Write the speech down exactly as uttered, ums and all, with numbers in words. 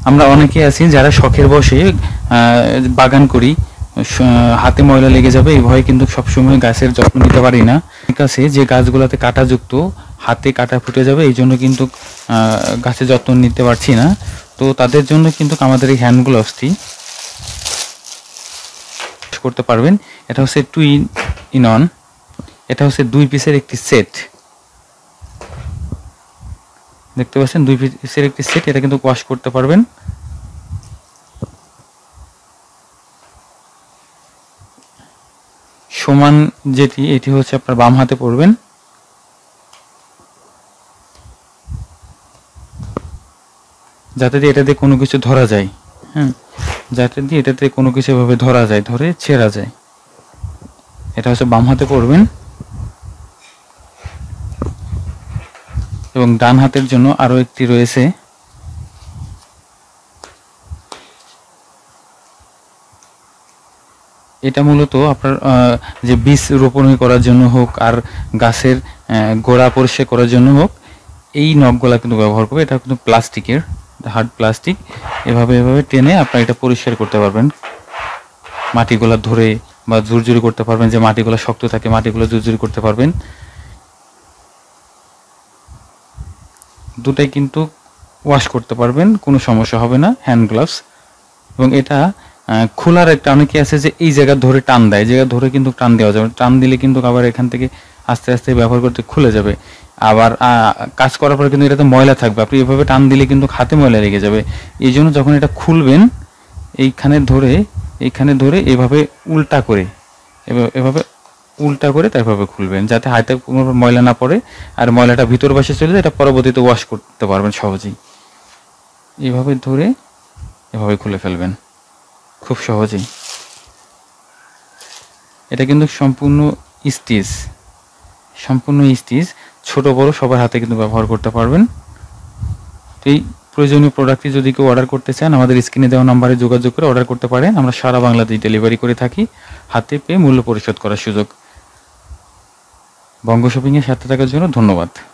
আমরা অনেকে আছি যারা শখের বসে বাগান করি, হাতে ময়লা লেগে যাবে এই ভয়ে কিন্তু সবসময় গাছের যত্ন নিতে পারি না। ঠিক আছে, যে গাছগুলোতে কাঁটাযুক্ত, হাতে কাঁটা ফুটে যাবে এই জন্য কিন্তু গাছের যত্ন নিতে পারছি না। তো তাদের জন্য কিন্তু আমাদের এই হ্যান্ড গ্লাভসটি করতে পারবেন। এটা হচ্ছে টু ইন ওয়ান, এটা হচ্ছে দুই পিসের একটি সেট, দেখতে পাচ্ছেন দুই পিসের একটি সেট। এটা কিন্তু ওয়াশ করতে পারবেন। সমান যেটি, এটি হচ্ছে আপনার বাম হাতে পড়বেন। যাতে দিয়ে এটাতে কোনো কিছু ধরা যায়, হ্যাঁ, যাতে দিয়ে এটাতে কোনো কিছু এভাবে ধরা যায়, ধরে ছেঁড়া যায়। এটা হচ্ছে বাম হাতে পড়বেন। এবং ডান হাতের জন্য আরো একটি রয়েছে, এটা মূলত আপনার যে বীজ রোপণ করার জন্য হোক আর গাছের গোড়া পরিষ্কার করার জন্য হোক, এই নখগুলা কিন্তু ব্যবহার করবে। এটা কিন্তু প্লাস্টিকের, হার্ড প্লাস্টিক। এভাবে এভাবে টেনে আপনারা এটা পরিষ্কার করতে পারবেন, মাটিগুলা ধরে বা জোরজুরি করতে পারবেন। যে মাটিগুলো শক্ত থাকে মাটিগুলো জোরজুরি করতে পারবেন। দুটাই কিন্তু ওয়াশ করতে পারবেন, কোনো সমস্যা হবে না হ্যান্ড গ্লাভস। এবং এটা খোলার একটা, অনেকে আছে যে এই জায়গা ধরে টান দেয়, জায়গা ধরে কিন্তু টান দেওয়া যাবে। টান দিলে কিন্তু আবার এখান থেকে আস্তে আস্তে ব্যবহার করতে খুলে যাবে। আবার কাজ করার পরে কিন্তু এটাতে ময়লা থাকবে, আপনি এভাবে টান দিলে কিন্তু হাতে ময়লা লেগে যাবে। এই জন্য যখন এটা খুলবেন, এইখানে ধরে এইখানে ধরে এভাবে উল্টা করে, এভাবে উল্টা করে তারভাবে খুলবেন, যাতে হাতে কোনো ময়লা না পড়ে আর ময়লাটা ভিতর বাসে চলে যায়। এটা পরবর্তীতে ওয়াশ করতে পারবেন সহজেই। এইভাবে ধরে এভাবে খুলে ফেলবেন খুব সহজেই। এটা কিন্তু সম্পূর্ণ স্টিচ, সম্পূর্ণ স্টিচ, ছোট বড় সবার হাতে কিন্তু ব্যবহার করতে পারবেন। তো এই প্রয়োজনীয় প্রোডাক্টটি যদি কেউ অর্ডার করতে চান, আমাদের স্ক্রিনে দেওয়া নাম্বারে যোগাযোগ করে অর্ডার করতে পারেন। আমরা সারা বাংলাদেশ ডেলিভারি করে থাকি, হাতে পেয়ে মূল্য পরিশোধ করার সুযোগ। বঙ্গ শপিংয়ের সাথে থাকার জন্য ধন্যবাদ।